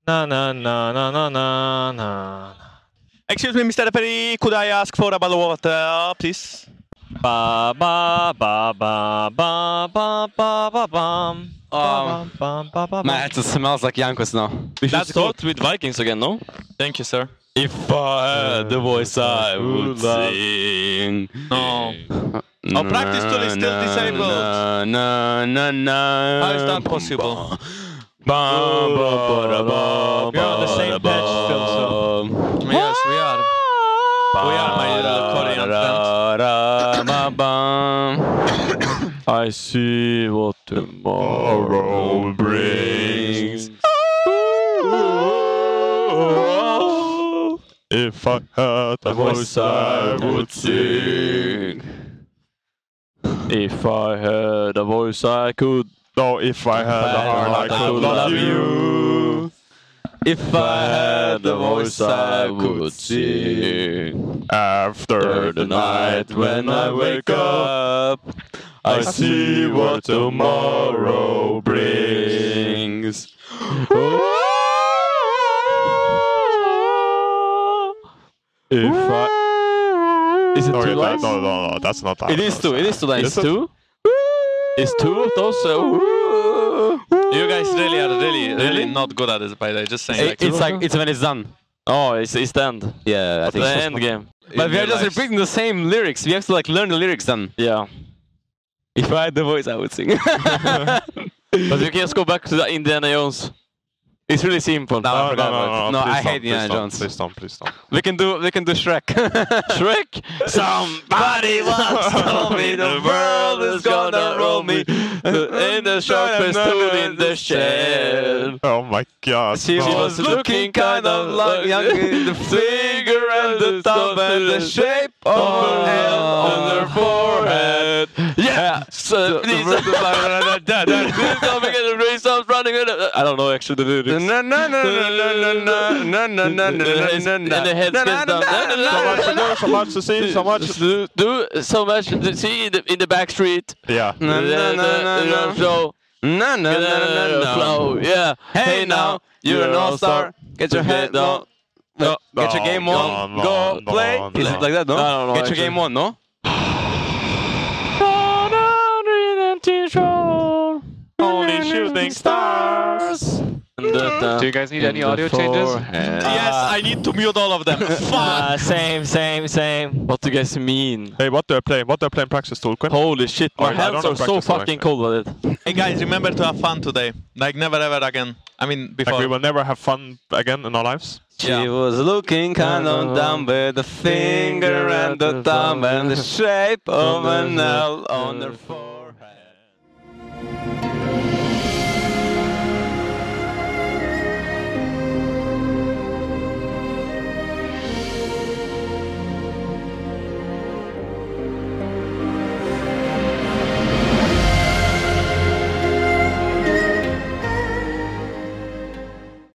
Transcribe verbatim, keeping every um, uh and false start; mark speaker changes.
Speaker 1: Na na na na na na na.
Speaker 2: Excuse me, Mister Referee, could I ask for a bottle of water, please?
Speaker 1: Ba ba ba ba ba ba ba ba bam.
Speaker 3: Um,
Speaker 1: Ba, ba, ba,
Speaker 3: Man, it smells like Jankos now.
Speaker 1: We should
Speaker 2: That's
Speaker 1: start with Vikings again, no?
Speaker 2: Thank you, sir.
Speaker 3: If I had the voice I would
Speaker 1: love-
Speaker 3: sing.
Speaker 2: No. Our practice tool is still disabled.
Speaker 3: Na, na, na, na,
Speaker 2: How is that possible?
Speaker 3: Ba, ba, ba, da, ba,
Speaker 1: We're on the same
Speaker 3: ba,
Speaker 1: patch still, so.
Speaker 2: Yes, we are. We are, my little Korean friend.
Speaker 3: Ra, ba, ba.
Speaker 1: I see what tomorrow brings.
Speaker 4: If I had a voice, I would sing.
Speaker 1: If I had a voice, I could.
Speaker 4: No, if I had a heart, I could love you.
Speaker 3: If I had the voice I would sing.
Speaker 4: After the night when I wake up, I see what tomorrow brings.
Speaker 1: If I. Is it
Speaker 4: Okay,
Speaker 1: two
Speaker 4: that,
Speaker 1: lines?
Speaker 4: no, no, no, that's not that.
Speaker 1: It is two. It is two lines.
Speaker 4: Is it?
Speaker 1: Two. It's two of those. Uh,
Speaker 2: You guys really are really, really not good at this, by the way. Just saying.
Speaker 3: It- It's like, it's when it's done.
Speaker 1: oh, it's, it's the end.
Speaker 3: Yeah, I
Speaker 1: The
Speaker 3: think so.
Speaker 1: end game.
Speaker 3: But we are just
Speaker 2: realize-
Speaker 3: repeating the same lyrics. We have to like learn the lyrics then.
Speaker 1: Yeah.
Speaker 3: If I had the voice, I would sing.
Speaker 1: But we can just go back to the Indiana Jones. It's really simple.
Speaker 3: No, I
Speaker 4: No,
Speaker 3: forgot
Speaker 4: no, no,
Speaker 3: about it.
Speaker 4: no,
Speaker 3: No,
Speaker 4: please
Speaker 3: I
Speaker 4: don't,
Speaker 3: hate
Speaker 4: please
Speaker 3: Indiana
Speaker 4: don't,
Speaker 3: Jones.
Speaker 4: Please don't, please don't.
Speaker 3: We can do we can do Shrek.
Speaker 1: Shrek. Somebody once told me the world is gonna roll me in the sharpest tool in the shed.
Speaker 4: Oh my god.
Speaker 3: She
Speaker 4: no.
Speaker 3: was looking kind of like young in the figure and the thumb and the shape of her head on her forehead.
Speaker 1: Yeah. So please. I don't know actually the lyrics.
Speaker 3: Na na na na na na na na na na na
Speaker 1: And the head gets down.
Speaker 4: So much to do, so much to see, so much.
Speaker 1: Do, do so much to see in the, in the back street.
Speaker 4: Yeah.
Speaker 3: na na na na
Speaker 1: So,
Speaker 3: na na na na na
Speaker 1: flow, yeah.
Speaker 3: Hey now, you're an all-star. Get your head down.
Speaker 4: No,
Speaker 3: Get your
Speaker 4: no,
Speaker 3: game
Speaker 4: no,
Speaker 3: on.
Speaker 4: no,
Speaker 3: Go
Speaker 4: no,
Speaker 3: play.
Speaker 4: no.
Speaker 3: Is it like that? No.
Speaker 1: I don't know,
Speaker 3: Get your
Speaker 1: actually.
Speaker 3: game on. No.
Speaker 4: Only shooting stars.
Speaker 5: Do you guys need any audio changes?
Speaker 2: Yes, I need to mute all of them. Fuck!
Speaker 1: Uh, same, same, same. What do you guys mean?
Speaker 4: Hey, what do I play? What do I play in practice tool? Quinn?
Speaker 1: Holy shit, my
Speaker 4: Oh, I don't
Speaker 1: hands
Speaker 4: know
Speaker 1: are so
Speaker 4: practice tool,
Speaker 1: fucking
Speaker 4: actually.
Speaker 1: cold with it.
Speaker 2: Hey guys, remember to have fun today. Like never ever again. I mean, before.
Speaker 4: Like we will never have fun again in our lives.
Speaker 3: She
Speaker 2: Yeah.
Speaker 3: was looking kind of dumb with the finger and the thumb and the shape of an L on her forehead.